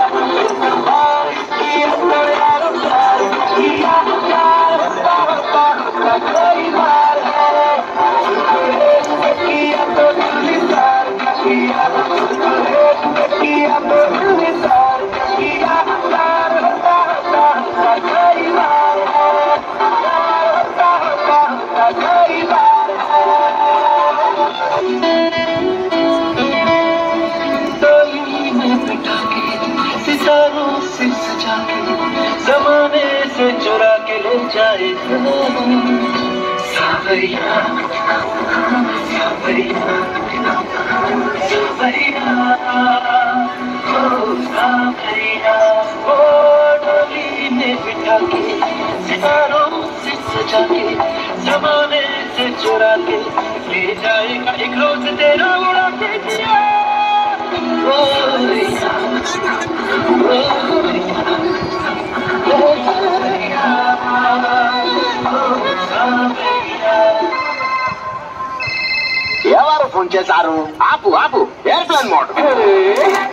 जमाने से चुरा के ले जाए सावरिया सावरिया सावरिया सावरिया ओ डोली में बिठा के सितारों से सजा के जमाने से चुरा के ले जाएगा एक रोज तेरा उड़ा के दिया ఎవరు ఫోన్ చేశారు? ఆపు ఆపు, ఎయిర్ప్లేన్ మోడ్.